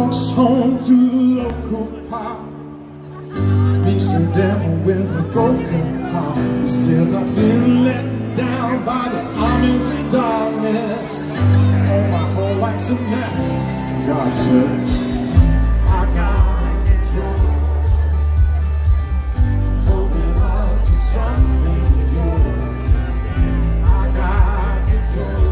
walks home through the local park, meets the devil with a broken heart. He says, I've been let down by the armies of darkness. Oh, my whole life's a mess. God says, I gotta get through, holding on to something good. I gotta get through.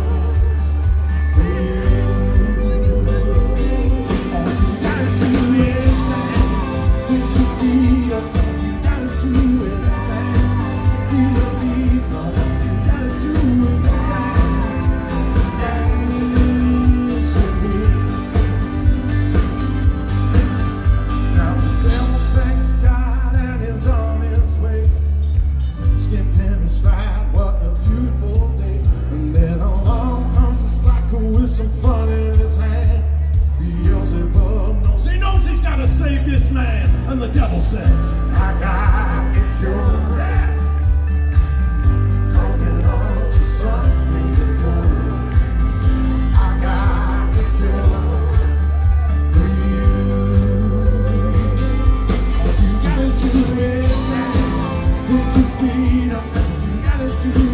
Some fun in his hand. Beelzebub knows, he knows he's got to save this man. And the devil says, I gotta get your rat, holding on to something good. I gotta get your for you. You gotta do it, put your feet up, you gotta do it.